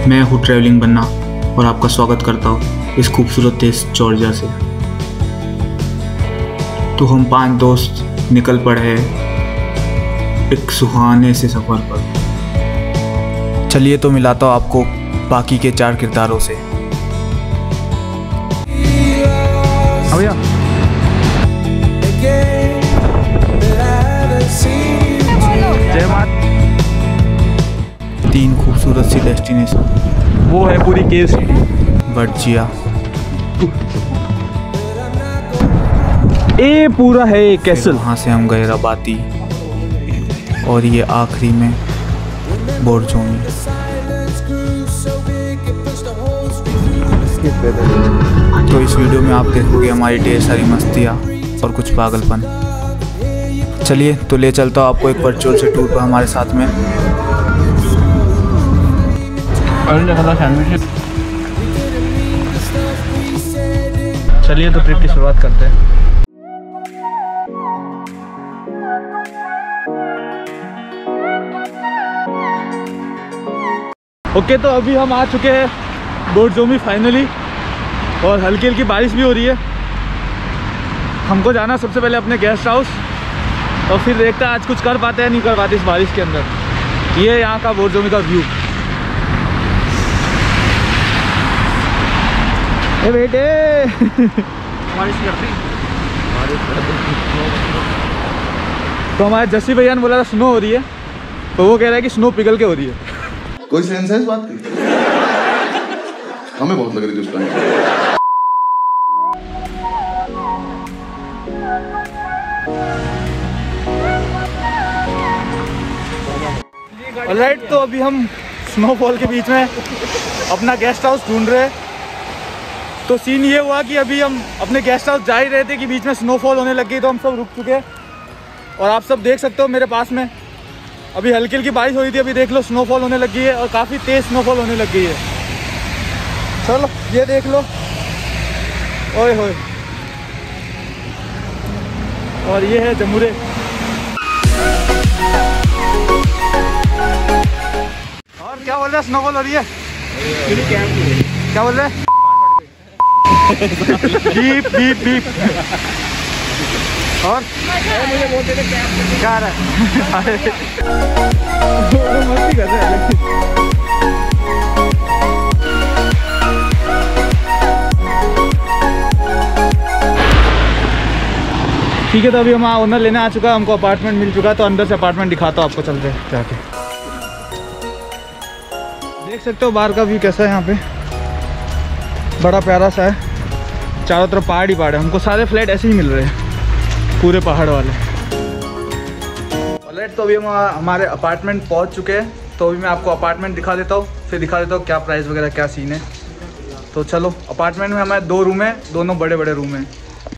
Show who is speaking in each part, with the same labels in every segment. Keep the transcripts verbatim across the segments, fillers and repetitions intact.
Speaker 1: मैं हूँ ट्रैवलिंग बन्ना और आपका स्वागत करता हूँ इस खूबसूरत देश जॉर्जिया से। तो हम पांच दोस्त निकल पड़े एक सुहाने से सफ़र पर। चलिए तो मिलाता हूँ आपको बाकी के चार किरदारों से। भैया जय माता। तीन खूबसूरत सी डेस्टिनेशन,
Speaker 2: वो है पूरी केव सिटी,
Speaker 1: वर्जिया।
Speaker 2: ये पूरा है कैसल।
Speaker 1: वहाँ से हम गए रबाती और ये आखिरी में बोर्जोमी। तो इस वीडियो में आप देखोगे हमारी ढेर सारी मस्तियाँ और कुछ पागलपन। चलिए तो ले चलता हूँ आपको एक वर्चुअल से टूर पर हमारे साथ में।
Speaker 2: चलिए तो ट्रिप की शुरुआत करते हैं। ओके तो अभी हम आ चुके हैं बोर्जोमी फाइनली, और हल्की हल्की बारिश भी हो रही है। हमको जाना सबसे पहले अपने गेस्ट हाउस, और फिर देखते हैं आज कुछ कर पाते हैं नहीं कर पाते इस बारिश के अंदर। ये यहाँ का बोर्जोमी का व्यू। ए बेटे बारिश करती तो हमारे जस्सी भैया ने बोला था स्नो हो रही है, तो वो कह रहा है कि स्नो पिघल के हो रही है।
Speaker 3: कोई सेंस है इस बात की? हमें बहुत लग रही थी उस टाइम।
Speaker 2: ऑलराइट, तो अभी हम स्नोफॉल के बीच में अपना गेस्ट हाउस ढूंढ रहे हैं। तो सीन ये हुआ कि अभी हम अपने गेस्ट हाउस जा ही रहे थे कि बीच में स्नोफॉल होने लग गई, तो हम सब रुक चुके हैं। और आप सब देख सकते हो मेरे पास में अभी हल्की हल्की बारिश हो रही थी, अभी देख लो स्नोफॉल होने लग गई है, और काफ़ी तेज़ स्नोफॉल होने लग गई है। चलो ये देख लो, ओए होए। और ये है जमुरे। और क्या बोल रहे हैं, स्नोफॉल हो रही है? क्या बोल रहे हैं? Beep beep beep. और मुझे बोलते थे क्या रहा है? मस्ती कर रहे हैं। ठीक है, तो अभी हम ओनर लेने आ चुका है, हमको अपार्टमेंट मिल चुका है, तो अंदर से अपार्टमेंट दिखाता हूँ आपको, चलते हैं जाके। देख सकते हो बाहर का व्यू कैसा है। यहाँ पे बड़ा प्यारा सा है, चारों तरफ पहाड़ ही पहाड़ है। हमको सारे फ्लैट ऐसे ही मिल रहे हैं, पूरे पहाड़ वाले। ऑलराइट, तो अभी हम हमारे अपार्टमेंट पहुंच चुके हैं। तो अभी मैं आपको अपार्टमेंट दिखा देता हूँ, फिर दिखा देता हूँ क्या प्राइस वगैरह क्या सीन है। तो चलो, अपार्टमेंट में हमारे दो रूम है, दोनों बड़े बड़े रूम हैं।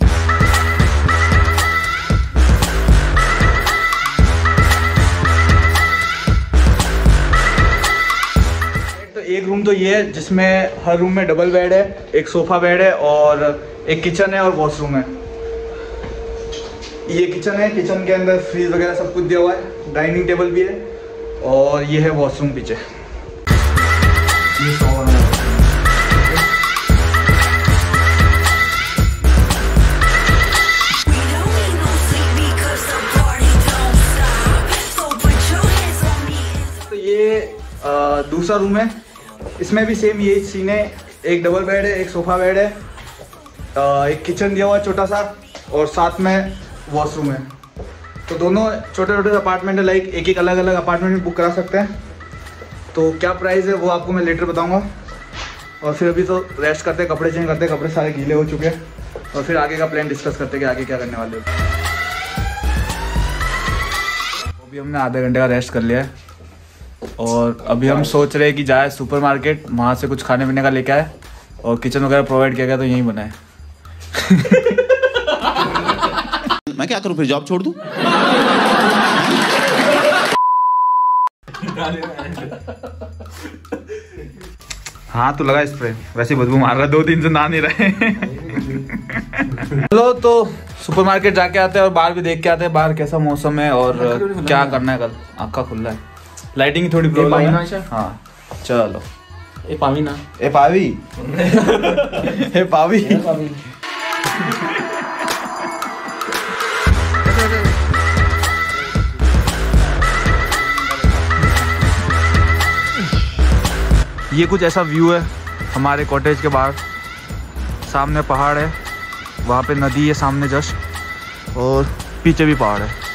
Speaker 2: एक रूम तो ये है जिसमें हर रूम में डबल बेड है, एक सोफा बेड है, और एक किचन है और वॉशरूम है। ये किचन है, किचन के अंदर फ्रीज वगैरह सब कुछ दिया हुआ है, डाइनिंग टेबल भी है, और ये है वॉशरूम पीछे। ये सोफा है। तो ये आ, दूसरा रूम है, इसमें भी सेम यही सीन है। एक डबल बेड है, एक सोफा बेड है, एक किचन दिया हुआ है छोटा सा, और साथ में वॉशरूम है। तो दोनों छोटे छोटे अपार्टमेंट है, लाइक एक एक अलग अलग अपार्टमेंट बुक करा सकते हैं। तो क्या प्राइस है वो आपको मैं लेटर बताऊंगा। और फिर अभी तो रेस्ट करते, कपड़े चेंज करते, कपड़े सारे गीले हो चुके हैं, और फिर आगे का प्लान डिस्कस करते कि आगे क्या करने वाले हैं। अभी हमने आधे घंटे का रेस्ट कर लिया है, और अभी हम सोच रहे हैं कि जाए सुपरमार्केट, वहाँ से कुछ खाने पीने का लेके आए, और किचन वगैरह प्रोवाइड किया गया तो यहीं बनाए।
Speaker 4: मैं क्या करूं, फिर जॉब छोड़ दूं?
Speaker 2: हाँ तो लगा स्प्रे, वैसे बदबू मार रहा है, दो दिन से नहा नहीं रहे। चलो तो सुपरमार्केट जाके आते हैं और बाहर भी देख के आते हैं बाहर कैसा मौसम है और क्या करना है कल। आँखा खुला है, लाइटिंग थोड़ी प्रॉब्लम है। हाँ चलो
Speaker 5: ए पावी ना
Speaker 2: ए पावी ए पावी ये कुछ ऐसा व्यू है हमारे कॉटेज के बाहर। सामने पहाड़ है, वहाँ पे नदी है सामने जस्ट, और पीछे भी पहाड़ है।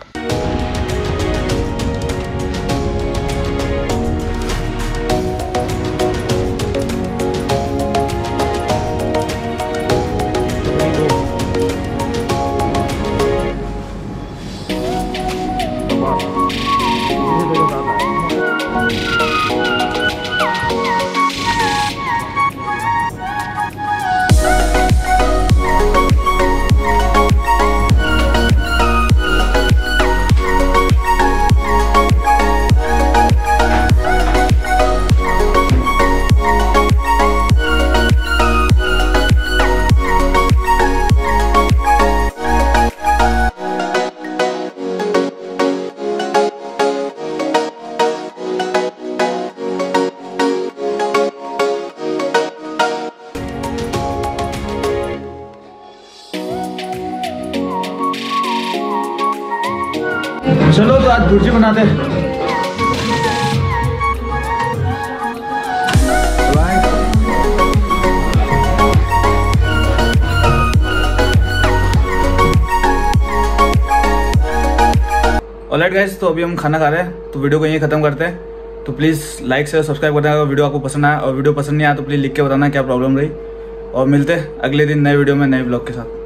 Speaker 2: चलो तो आज भुर्जी बनाते हैं। ऑलराइट गाइस, तो अभी हम खाना खा रहे हैं, तो वीडियो को यहीं खत्म करते हैं। तो प्लीज़ लाइक से सब्सक्राइब करना अगर वीडियो आपको पसंद आया, और वीडियो पसंद नहीं आया तो प्लीज़ लिख के बताना क्या प्रॉब्लम रही। और मिलते हैं अगले दिन नए वीडियो में नए ब्लॉग के साथ।